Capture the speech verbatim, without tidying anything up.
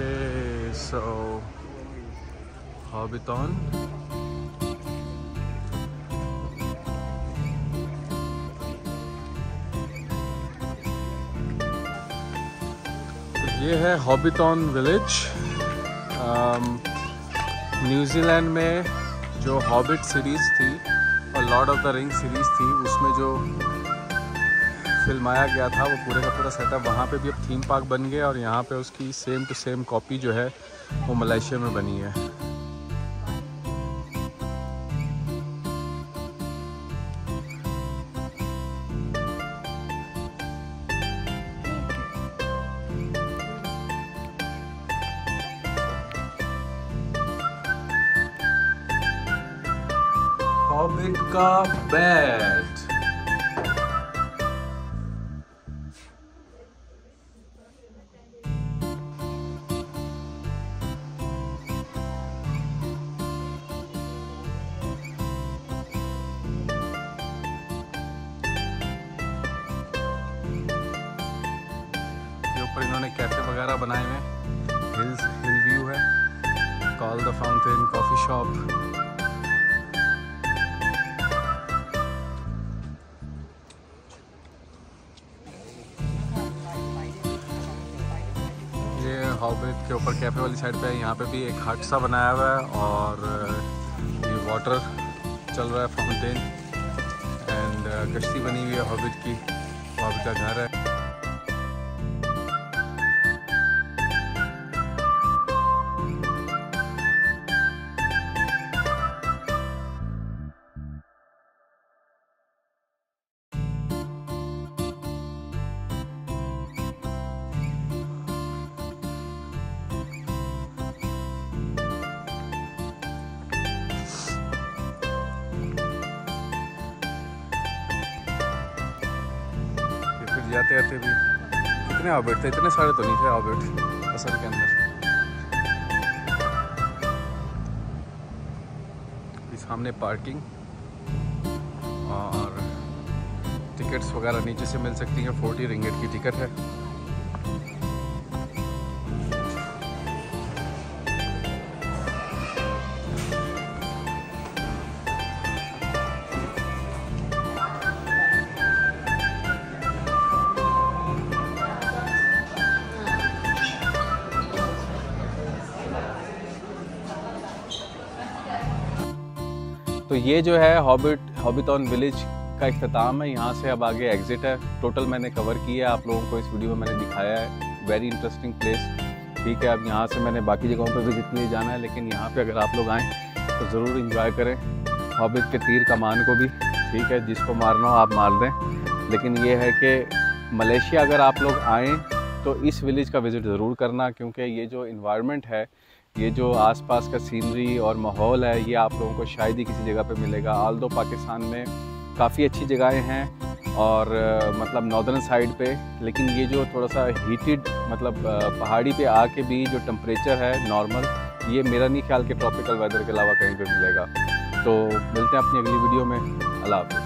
Okay, so Hobbiton. ये है हॉबिटॉन village. New Zealand में जो हॉबिट सीरीज़ थी और Lord of the ring series थी उसमें जो फिल्माया गया था वो पूरे का पूरा सेटअप वहाँ पे भी अब थीम पार्क बन गया और यहाँ पे उसकी सेम टू सेम कॉपी जो है वो मलेशिया में बनी है। हॉबिट का बेड। ऊपर इन्होंने कैफे वगैरह बनाए हुए हैं। हिल्स हिल व्यू है। Call the fountain coffee shop. ये हॉबिट के ऊपर कैफे वाली साइड पे है। यहाँ पे भी एक हट सा बनाया हुआ है और ये वाटर चल रहा है फाउंटेन एंड कश्ती बनी हुई है हॉबिट की। हॉबिट का घर है। जाते जाते भी कितने हॉबिट थे, इतने सारे तो नहीं थे हॉबिट असल के अंदर। सामने पार्किंग और टिकट्स वगैरह नीचे से मिल सकती हैं। फोर्टी रिंगिट की टिकट है। तो ये जो है हॉबिट हॉबिटॉन विलेज का इख्तिताम है। यहाँ से अब आगे एग्जिट है। टोटल मैंने कवर किया है, आप लोगों को इस वीडियो में मैंने दिखाया है। Very interesting place. ठीक है, अब यहाँ से मैंने बाकी जगहों पर विजिट नहीं जाना है, लेकिन यहाँ पे अगर आप लोग आएँ तो ज़रूर इंजॉय करें हॉबिट के तीर कमान को भी। ठीक है, जिसको मारना हो आप मार दें, लेकिन ये है कि मलेशिया अगर आप लोग आएँ तो इस विलेज का विज़िट ज़रूर करना, क्योंकि ये जो इन्वायरमेंट है, ये जो आसपास का सीनरी और माहौल है, ये आप लोगों को शायद ही किसी जगह पे मिलेगा। आल्दो पाकिस्तान में काफ़ी अच्छी जगहें हैं और मतलब नॉर्दर्न साइड पे, लेकिन ये जो थोड़ा सा हीटेड मतलब पहाड़ी पे आके भी जो टेम्परेचर है नॉर्मल, ये मेरा नहीं ख्याल कि ट्रॉपिकल वेदर के अलावा कहीं पे मिलेगा। तो मिलते हैं अपनी अगली वीडियो में। अल्लाह हाफ़िज़।